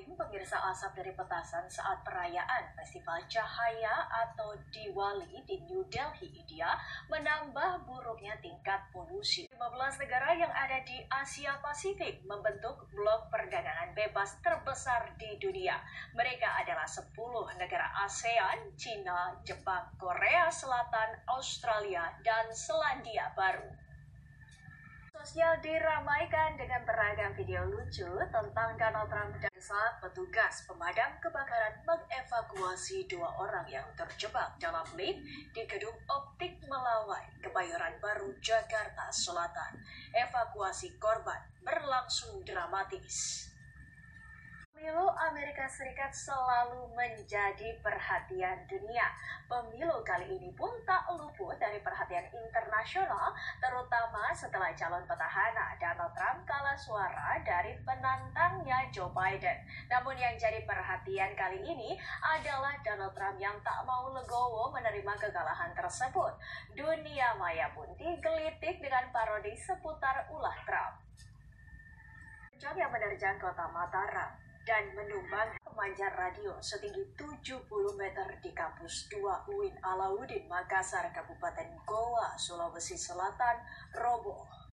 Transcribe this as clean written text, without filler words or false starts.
pemirsa, asap dari petasan saat perayaan Festival Cahaya atau Diwali di New Delhi, India, menambah buruknya tingkat polusi. 15 negara yang ada di Asia Pasifik membentuk blok perdagangan bebas terbesar di dunia. Mereka adalah 10 negara ASEAN, Cina, Jepang, Korea Selatan, Australia, dan Selandia Baru. Sosial diramaikan dengan beragam video lucu tentang Donald Trump dan saat petugas pemadam kebakaran mengevakuasi 2 orang yang terjebak dalam lift di gedung Optik Melawai, Kebayoran Baru, Jakarta Selatan. Evakuasi korban berlangsung dramatis. Pemilu Amerika Serikat selalu menjadi perhatian dunia. Pemilu kali ini pun tak luput dari perhatian internasional, terutama setelah calon petahana Donald Trump kalah suara dari penantangnya Joe Biden. Namun yang jadi perhatian kali ini adalah Donald Trump yang tak mau legowo menerima kekalahan tersebut. Dunia maya pun digelitik dengan parodi seputar ulah Trump. Hujan yang menerjang kota Mataram dan menumbang pemancar radio setinggi 70 meter di kampus 2 UIN Alauddin Makassar, Kabupaten Goa, Sulawesi Selatan, roboh.